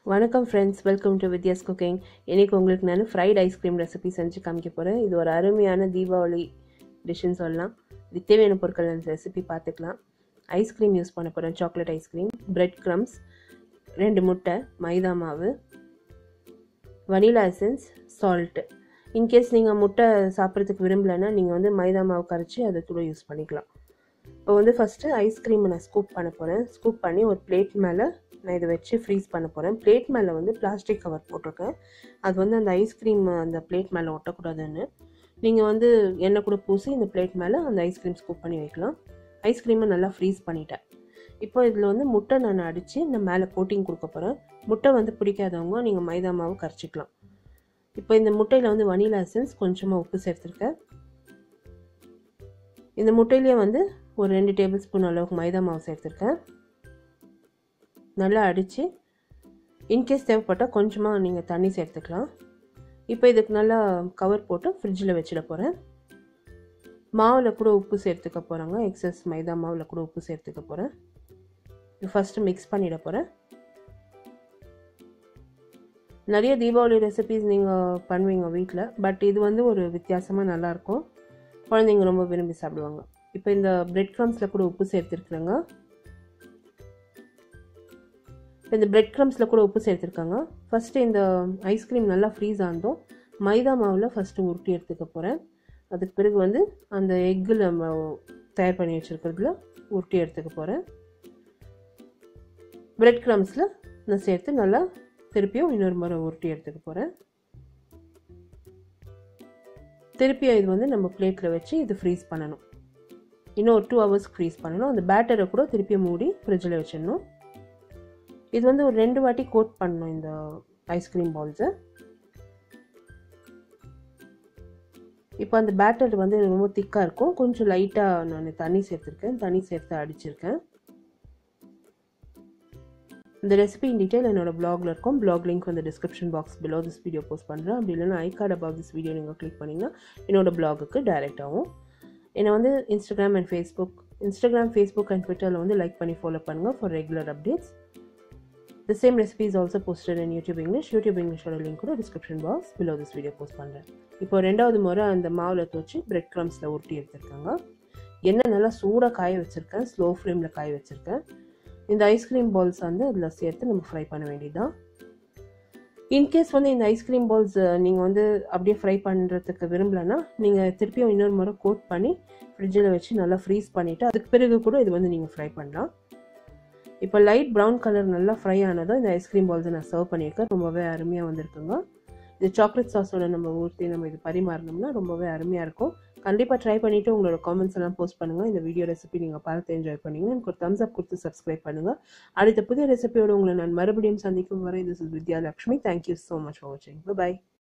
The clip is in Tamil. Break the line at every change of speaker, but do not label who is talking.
வணக்கம் ஃப்ரெண்ட்ஸ், வெல்கம் டு Vidyascooking. இன்னைக்கு உங்களுக்கு நான் ஃப்ரைட் ஐஸ்கிரீம் ரெசிபி செஞ்சு காமிக்க போகிறேன். இது ஒரு அருமையான தீபாவளி டிஷ்ஷுன்னு சொல்லலாம். இதுக்கு தேவையான பொருட்கள் அந்த ரெசிபி பார்த்துக்கலாம். ஐஸ்கிரீம் யூஸ் பண்ண போகிறேன், சாக்லேட் ஐஸ்கிரீம், பிரெட் க்ரம்ஸ், 2 முட்டை, மைதா மாவு, வனிலா எசன்ஸ், சால்ட்டு. இன்கேஸ் நீங்கள் முட்டை சாப்பிட்றதுக்கு விரும்பலைன்னா நீங்கள் வந்து மைதா மாவு கரைச்சி அதை கூட யூஸ் பண்ணிக்கலாம். இப்போ வந்து ஃபஸ்ட்டு ஐஸ்கிரீமை நான் ஸ்கூப் பண்ண போகிறேன். ஸ்கூப் பண்ணி ஒரு பிளேட் மேலே நான் இதை வச்சு ஃப்ரீஸ் பண்ண போகிறேன். பிளேட் மேலே வந்து பிளாஸ்டிக் கவர் போட்டிருக்கேன். அது வந்து அந்த ஐஸ்கிரீம் அந்த பிளேட் மேலே ஒட்டக்கூடாதுன்னு. நீங்கள் வந்து எண்ணெய் கூட பூசி இந்த பிளேட் மேலே அந்த ஐஸ்கிரீம் ஸ்கூப் பண்ணி வைக்கலாம். ஐஸ்கிரீமை நல்லா ஃப்ரீஸ் பண்ணிட்டேன். இப்போ இதில் வந்து முட்டை நான் அடித்து நான் மேலே கோட்டிங் கொடுக்க போகிறேன். முட்டை வந்து பிடிக்காதவங்க நீங்கள் மைதா மாவு கரைச்சிக்கலாம். இப்போ இந்த முட்டையில் வந்து வனிலா எசன்ஸ் கொஞ்சமாக உப்பு சேர்த்துருக்கேன். இந்த முட்டையிலேயே வந்து ஒரு 2 டேபிள் ஸ்பூன் அளவுக்கு மைதா மாவு சேர்த்துருக்கேன். நல்லா அடித்து இன்கேஸ் தேவைப்பட்டால் கொஞ்சமாக நீங்கள் தண்ணி சேர்த்துக்கலாம். இப்போ இதுக்கு நல்லா கவர் போட்டு ஃப்ரிட்ஜில் வச்சிட போகிறேன். மாவில் கூட உப்பு சேர்த்துக்க போகிறேங்க. எக்ஸஸ் மைதா மாவில் கூட உப்பு சேர்த்துக்க போகிறேன். இது ஃபஸ்ட்டு மிக்ஸ் பண்ணிட போகிறேன். நிறைய தீபாவளி ரெசிபீஸ் நீங்கள் பண்ணுவீங்க வீட்டில், பட் இது வந்து ஒரு வித்தியாசமாக நல்லாயிருக்கும். குழந்தைங்க ரொம்ப விரும்பி சாப்பிடுவாங்க. இப்போ இந்த பிரெட் க்ரம்ஸில் கூட உப்பு சேர்த்துருக்குறேங்க. இப்போ இந்த பிரெட் க்ரம்ஸில் கூட உப்பு சேர்த்துருக்காங்க. ஃபஸ்ட்டு இந்த ஐஸ்கிரீம் நல்லா ஃப்ரீஸ் ஆனதும் மைதா மாவில் ஃபஸ்ட்டு உருட்டி எடுத்துக்க போகிறேன். அதுக்கு பிறகு வந்து அந்த எக்கில் நம்ம தயார் பண்ணி வச்சுருக்கிறதுல உருட்டி எடுத்துக்க போகிறேன். பிரெட் க்ரம்ஸில் நான் சேர்த்து நல்லா திருப்பியும் இன்னொரு முறை உருட்டி எடுத்துக்க போகிறேன். திருப்பியும் இது வந்து நம்ம பிளேட்டில் வச்சு இது ஃப்ரீஸ் பண்ணணும். இன்னும் ஒரு 2 ஹவர்ஸ்க்கு ஃப்ரீஸ் பண்ணணும். அந்த பேட்டரை கூட திருப்பியும் மூடி ஃப்ரிட்ஜில் வச்சிடணும். இது வந்து ஒரு 2 வாட்டி கோட் பண்ணணும் இந்த ஐஸ்கிரீம் பால்ஸை. இப்போ அந்த பேட்டர் வந்து ரொம்ப திக்காக இருக்கும். கொஞ்சம் லைட்டாக நான் தண்ணி சேர்த்துருக்கேன். தண்ணி சேர்த்து அடிச்சிருக்கேன். இந்த ரெசிபி இன் டீட்டெயில் என்னோட பிளாகில் இருக்கும். பிளாக் லிங்க் வந்து description box below this video post பண்ணுறேன். அப்படி இல்லைன்னா I card above this video நீங்கள் கிளிக் பண்ணிங்கன்னா என்னோட பிளாகுக்கு டைரெக்ட் ஆகும். என்னை வந்து இன்ஸ்டாகிராம் ஃபேஸ்புக் அண்ட் ட்விட்டரில் வந்து லைக் பண்ணி ஃபாலோ பண்ணுங்கள் for regular updates. The same recipe is also posted in YouTube English ஓட லிங்க் கூட description box below this video post பண்ணுறேன். இப்போ 2வது முறை அந்த மாவில் துவச்சி பிரெட் க்ரம்ஸில் உருட்டி எடுத்துருக்காங்க. எண்ணெய் நல்லா சூடாக காய வச்சுருக்கேன். ஸ்லோ ஃப்ளேமில் காய வச்சுருக்கேன். இந்த ஐஸ்கிரீம் பால்ஸ் வந்து அதில் சேர்த்து நம்ம ஃப்ரை பண்ண வேண்டியதுதான். இன்கேஸ் வந்து இந்த ஐஸ்கிரீம் பால்ஸ் நீங்கள் வந்து அப்படியே ஃப்ரை பண்ணுறதுக்கு விரும்பலைன்னா நீங்கள் திருப்பியும் இன்னொரு முறை கோட் பண்ணி ஃப்ரிட்ஜில் வச்சு நல்லா ஃப்ரீஸ் பண்ணிவிட்டு அதுக்கு பிறகு கூட இது வந்து நீங்கள் ஃப்ரை பண்ணலாம். இப்போ லைட் ப்ரௌன் கலர் நல்லா ஃப்ரை ஆனதும் இந்த ஐஸ்கிரீம் பால்ஸை நான் சர்வ் பண்ணியிருக்கேன். ரொம்பவே அருமையாக வந்திருக்குங்க. இது சாக்லேட் சாஸோட நம்ம ஊற்றி நம்ம இது பரிமாறினோம்னா ரொம்பவே அருமையாக இருக்கும். கண்டிப்பாக ட்ரை பண்ணிவிட்டு உங்களோட காமெண்ட்ஸ் எல்லாம் போஸ்ட் பண்ணுங்கள். இந்த வீடியோ ரெசிபி நீங்கள் பார்த்து என்ஜாய் பண்ணிங்கன்னா எனக்கு ஒரு தம்ஸ் அப் கொடுத்து சப்ஸ்கிரைப் பண்ணுங்கள். அடுத்த புதிய ரெசிபியோட உங்களை நான் மறுபடியும் சந்திக்கும் வரை this is Vidya Lakshmi. Thank you so much for வாட்சிங். பை.